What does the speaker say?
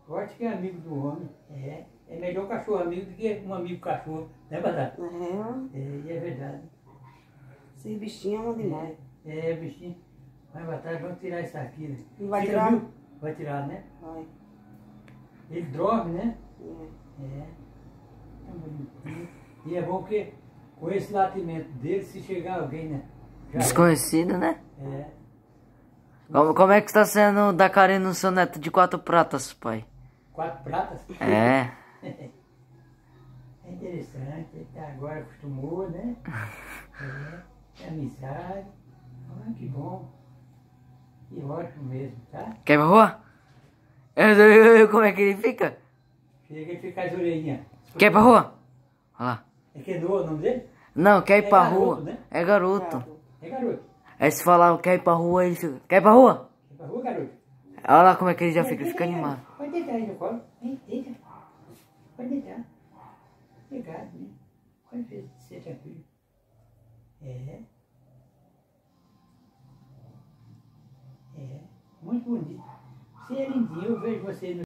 Forte que é amigo do homem. É melhor cachorro amigo do que um amigo cachorro. Né, Batata? É verdade. Esses bichinhos amam demais. Bichinho. Mas Batata, vamos tirar isso aqui, né? Não vai tirar? Viu? Vai tirar, né? Vai. Ele dorme, né? É bonitinho. E é bom que com esse latimento dele, se chegar alguém, né? Desconhecido, né? É. Como é que está sendo dar carinho no seu neto de 4 pratas, pai? 4 pratas? É. É interessante, ele agora acostumou, né? É amizade. Ah, que bom. Que ótimo mesmo, tá? Quer ir pra rua? Como é que ele fica? Chega e fica as orelhinhas. Quer ir pra rua? Olha lá. É que é o nome dele? Não, quer ir pra garoto, rua. Né? É garoto. É garoto. Aí se falar quer ir pra rua, ele fica. Quer ir pra rua? É pra rua, garoto? Olha lá como é que ele já fica, ele fica animado. Pode deitar aí no colo. Deita. Pode deitar. Obrigado, né? Pode ser tranquilo. Muito bonito. Você é lindinho, eu vejo você no